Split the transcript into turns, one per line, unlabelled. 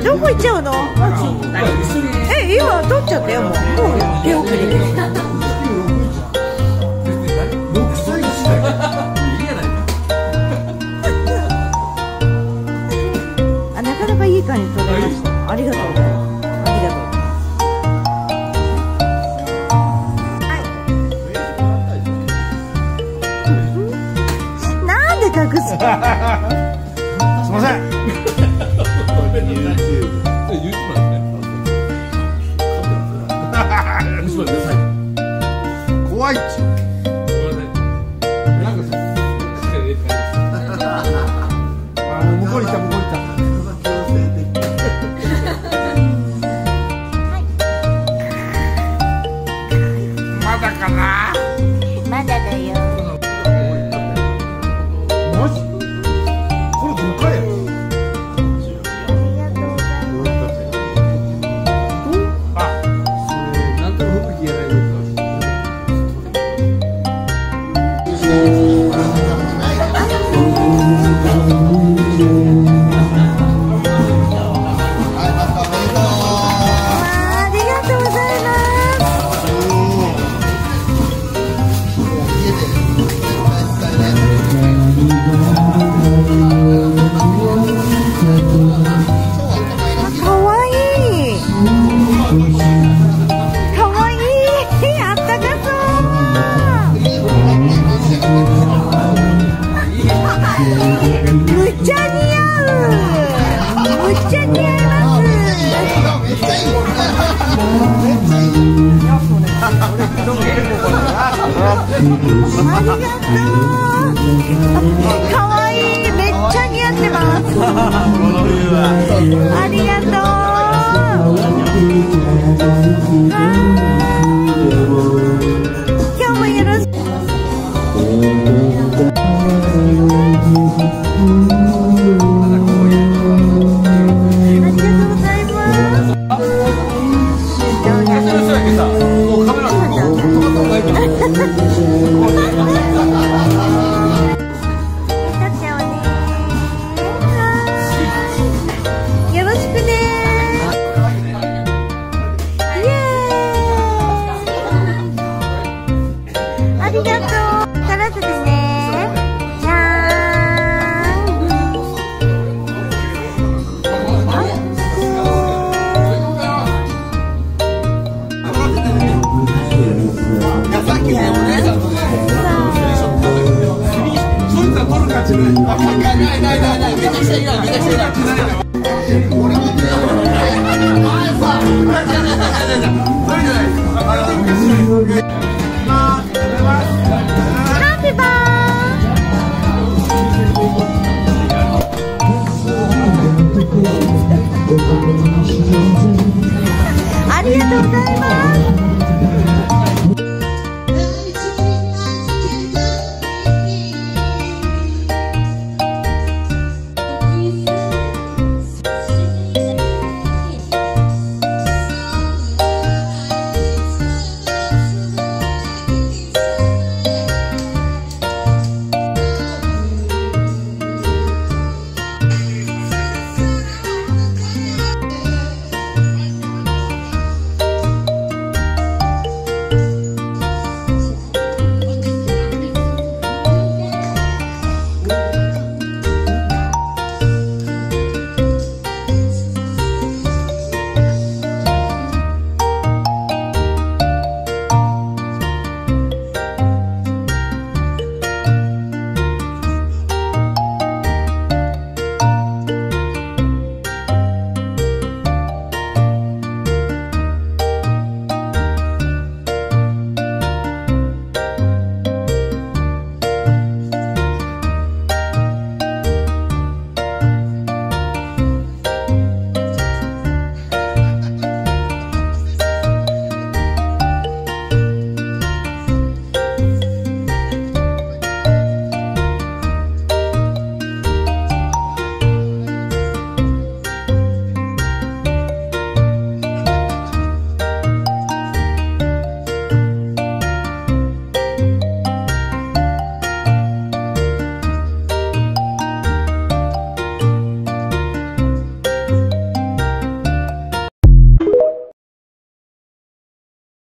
どこ行っちゃうの？今取っちゃったよ、もう手遅れで。なかなかいい感じ取れました。ありがとうございます。ありがとう。なんで隠す？すいません。怖いっちゅう。向こうに来た、向こうに来た。まだかな。
まだだよ。
マジ？これどっかや。かわいい、めっちゃ似合ってます。ありがとう。今日もよろしく。
ない